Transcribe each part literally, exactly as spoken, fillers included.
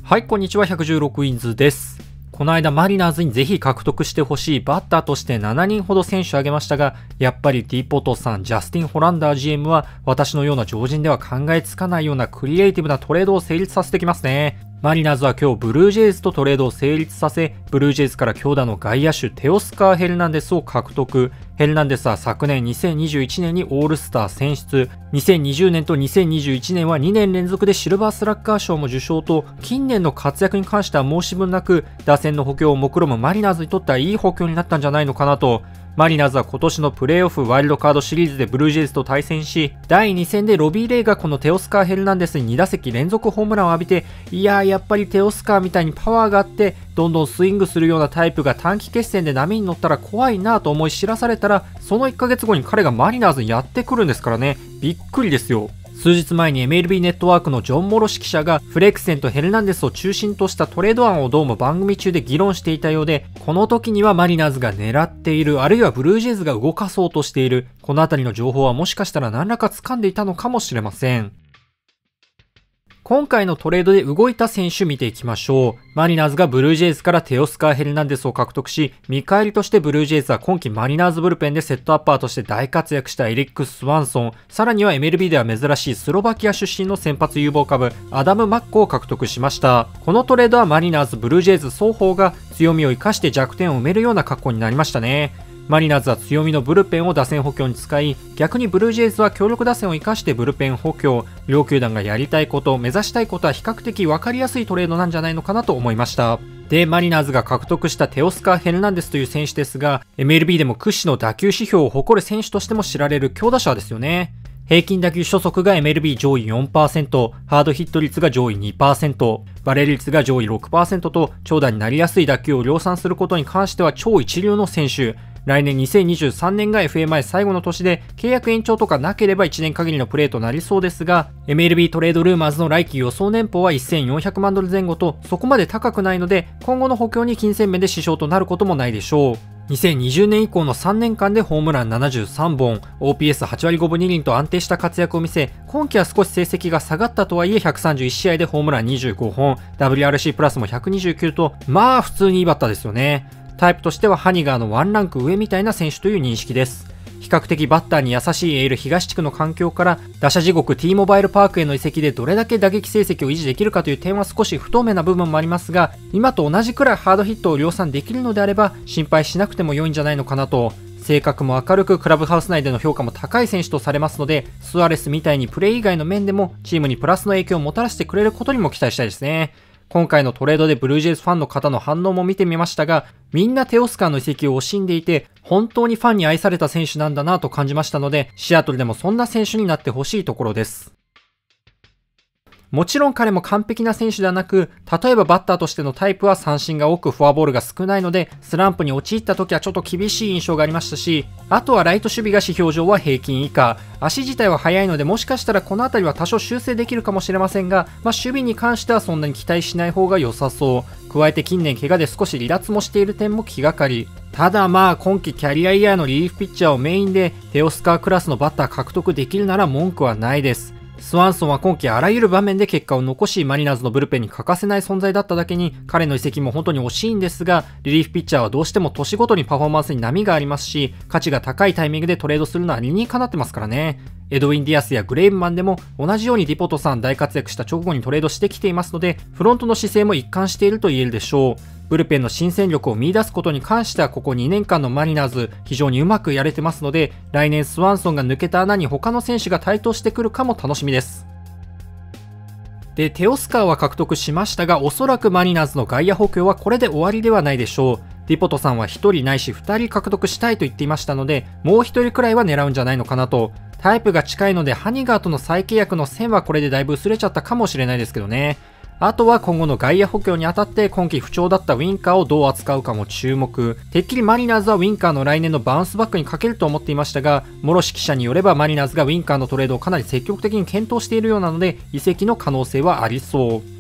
はい、こんにちは。ひゃくじゅうろくウィンズです。この間マリナーズにぜひ獲得してほしいバッターとしてしちにんほど選手を挙げましたが、やっぱりディポトさん、ジャスティン・ホランダー ジーエム は私のような常人では考えつかないようなクリエイティブなトレードを成立させてきますね。マリナーズは今日ブルージェイズとトレードを成立させ、ブルージェイズから強打の外野手テオスカー・ヘルナンデスを獲得。ヘルナンデスは昨年にせんにじゅういちねんにオールスター選出、にせんにじゅうねんとにせんにじゅういちねんはにねん連続でシルバースラッガー賞も受賞と、近年の活躍に関しては申し分なく、打線の補強を目論むマリナーズにとってはいい補強になったんじゃないのかなと。マリナーズは今年のプレーオフワイルドカードシリーズでブルージェイズと対戦し、だいに戦でロビー・レイがこのテオスカー・ヘルナンデスにに打席連続ホームランを浴びて、いやーやっぱりテオスカーみたいにパワーがあってどんどんスイングするようなタイプが短期決戦で波に乗ったら怖いなと思い知らされたら、そのいっかげつごに彼がマリナーズにやってくるんですからね。びっくりですよ。数日前に エムエルビー ネットワークのジョン・モロシ記者がフレクセンとヘルナンデスを中心としたトレード案をどうも番組中で議論していたようで、この時にはマリナーズが狙っている、あるいはブルージェイズが動かそうとしている、このあたりの情報はもしかしたら何らか掴んでいたのかもしれません。今回のトレードで動いた選手見ていきましょう。マリナーズがブルージェイズからテオスカー・ヘルナンデスを獲得し、見返りとしてブルージェイズは今季マリナーズブルペンでセットアッパーとして大活躍したエリック・スワンソン、さらには エムエルビー では珍しいスロバキア出身の先発有望株アダム・マッコを獲得しました。このトレードはマリナーズ、ブルージェイズ双方が強みを生かして弱点を埋めるような格好になりましたね。マリナーズは強みのブルペンを打線補強に使い、逆にブルージェイズは強力打線を生かしてブルペン補強。両球団がやりたいこと、目指したいことは比較的分かりやすいトレードなんじゃないのかなと思いました。で、マリナーズが獲得したテオスカー・ヘルナンデスという選手ですが、エムエルビー でも屈指の打球指標を誇る選手としても知られる強打者ですよね。平均打球初速が エムエルビー 上位 よんパーセント、ハードヒット率が上位 にパーセント、バレー率が上位 ろくパーセント と長打になりやすい打球を量産することに関しては超一流の選手。来年にせんにじゅうさんねんが エフエー 前最後の年で契約延長とかなければいちねん限りのプレーとなりそうですが、 エムエルビー トレードルーマーズの来季予想年俸はせんよんひゃくまんドル前後とそこまで高くないので、今後の補強に金銭面で支障となることもないでしょう。にせんにじゅうねん以降のさんねんかんでホームランななじゅうさんぼん、オーピーエスはちわりごぶにりんと安定した活躍を見せ、今季は少し成績が下がったとはいえひゃくさんじゅういちしあいでホームランにじゅうごほん、ダブリューアールシー プラスもひゃくにじゅうきゅうと、まあ普通にいいバッターですよね。タイプとしてはハニガーのワンランク上みたいな選手という認識です。比較的バッターに優しいエール東地区の環境から打者地獄 T モバイルパークへの移籍でどれだけ打撃成績を維持できるかという点は少し不透明な部分もありますが、今と同じくらいハードヒットを量産できるのであれば心配しなくても良いんじゃないのかなと。性格も明るくクラブハウス内での評価も高い選手とされますので、スアレスみたいにプレー以外の面でもチームにプラスの影響をもたらしてくれることにも期待したいですね。今回のトレードでブルージェイズファンの方の反応も見てみましたが、みんなテオスカーの移籍を惜しんでいて、本当にファンに愛された選手なんだなと感じましたので、シアトルでもそんな選手になってほしいところです。もちろん彼も完璧な選手ではなく、例えばバッターとしてのタイプは三振が多くフォアボールが少ないので、スランプに陥った時はちょっと厳しい印象がありましたし、あとはライト守備が指標上は平均以下、足自体は速いのでもしかしたらこの辺りは多少修正できるかもしれませんが、まあ、守備に関してはそんなに期待しない方が良さそう。加えて近年怪我で少し離脱もしている点も気がかり。ただまあ今季キャリアイヤーのリリーフピッチャーをメインでテオスカークラスのバッター獲得できるなら文句はないです。スワンソンは今季あらゆる場面で結果を残し、マリナーズのブルペンに欠かせない存在だっただけに、彼の移籍も本当に惜しいんですが、リリーフピッチャーはどうしても年ごとにパフォーマンスに波がありますし、価値が高いタイミングでトレードするのは理にかなってますからね。エドウィン・ディアスやグレイブマンでも同じようにディポトさん大活躍した直後にトレードしてきていますので、フロントの姿勢も一貫していると言えるでしょう。ブルペンの新戦力を見出すことに関してはここにねんかんのマリナーズ非常にうまくやれてますので、来年スワンソンが抜けた穴に他の選手が台頭してくるかも楽しみです。で、テオスカーは獲得しましたが、おそらくマリナーズの外野補強はこれで終わりではないでしょう。ディポトさんはひとりないしふたり獲得したいと言っていましたので、もうひとりくらいは狙うんじゃないのかなと。タイプが近いのでハニガーとの再契約の線はこれでだいぶ薄れちゃったかもしれないですけどね。あとは今後の外野補強にあたって今季不調だったウィンカーをどう扱うかも注目。てっきりマリナーズはウィンカーの来年のバウンスバックにかけると思っていましたが、モロシ記者によればマリナーズがウィンカーのトレードをかなり積極的に検討しているようなので、移籍の可能性はありそう。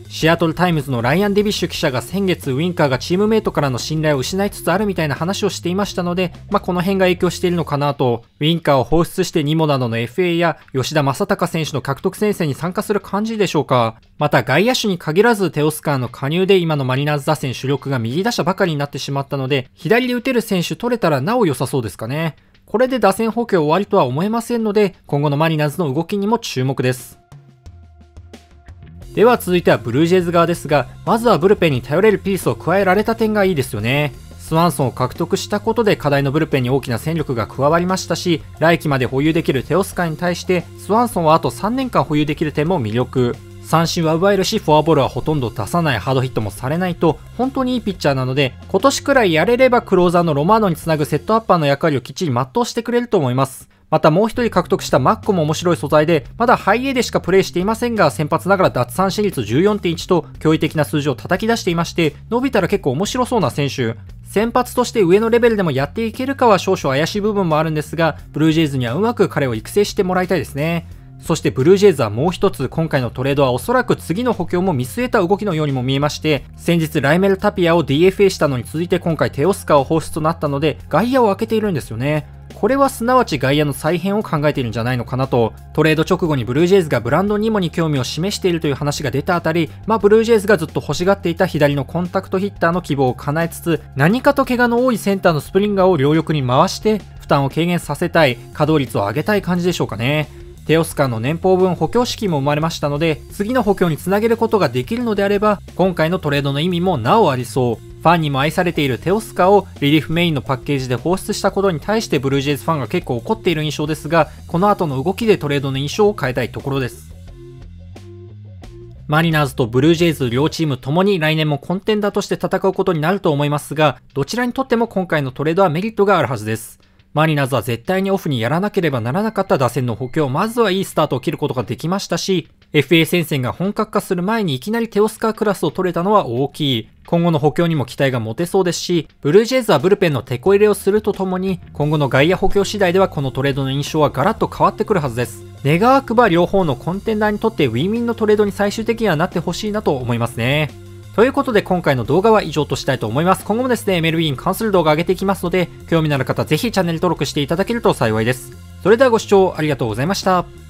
シアトルタイムズのライアン・デビッシュ記者が先月ウィンカーがチームメイトからの信頼を失いつつあるみたいな話をしていましたので、まあ、この辺が影響しているのかなと、ウィンカーを放出してニモなどの エフエー や吉田正尚選手の獲得戦線に参加する感じでしょうか。また外野手に限らずテオスカーの加入で今のマリナーズ打線主力が右打者ばかりになってしまったので、左で打てる選手取れたらなお良さそうですかね。これで打線補強終わりとは思えませんので、今後のマリナーズの動きにも注目です。では続いてはブルージェイズ側ですが、まずはブルペンに頼れるピースを加えられた点がいいですよね。スワンソンを獲得したことで課題のブルペンに大きな戦力が加わりましたし、来季まで保有できるテオスカーに対してスワンソンはあとさんねんかん保有できる点も魅力。三振は奪えるし、フォアボールはほとんど出さない、ハードヒットもされないと、本当にいいピッチャーなので、今年くらいやれればクローザーのロマーノにつなぐセットアッパーの役割をきっちり全うしてくれると思います。またもう一人獲得したマッコも面白い素材で、まだハイエーでしかプレイしていませんが、先発ながら奪三振率 じゅうよんてんいち と驚異的な数字を叩き出していまして、伸びたら結構面白そうな選手。先発として上のレベルでもやっていけるかは少々怪しい部分もあるんですが、ブルージェイズにはうまく彼を育成してもらいたいですね。そしてブルージェイズはもう一つ、今回のトレードはおそらく次の補強も見据えた動きのようにも見えまして、先日ライメル・タピアを ディーエフエー したのに続いて今回テオスカーを放出となったので、外野を空けているんですよね。これはすなわち外野の再編を考えているんじゃないのかなと。トレード直後にブルージェイズがブランドン・ニモに興味を示しているという話が出たあたり、まあブルージェイズがずっと欲しがっていた左のコンタクトヒッターの希望を叶えつつ、何かと怪我の多いセンターのスプリンガーを両翼に回して負担を軽減させたい、稼働率を上げたい感じでしょうかね。テオスカーの年俸分補強資金も生まれましたので、次の補強につなげることができるのであれば、今回のトレードの意味もなおありそう。ファンにも愛されているテオスカーをリリーフメインのパッケージで放出したことに対してブルージェイズファンが結構怒っている印象ですが、この後の動きでトレードの印象を変えたいところです。マリナーズとブルージェイズ両チームともに来年もコンテンダーとして戦うことになると思いますが、どちらにとっても今回のトレードはメリットがあるはずです。マリナーズは絶対にオフにやらなければならなかった打線の補強、まずはいいスタートを切ることができましたし、エフエー 戦線が本格化する前にいきなりテオスカークラスを取れたのは大きい。今後の補強にも期待が持てそうですし、ブルージェイズはブルペンのテこ入れをするとともに、今後の外野補強次第ではこのトレードの印象はガラッと変わってくるはずです。願わくば両方のコンテンダーにとってウィンウィンのトレードに最終的にはなってほしいなと思いますね。ということで今回の動画は以上としたいと思います。今後もですね、エムエルビー に関する動画を上げていきますので、興味のある方ぜひチャンネル登録していただけると幸いです。それではご視聴ありがとうございました。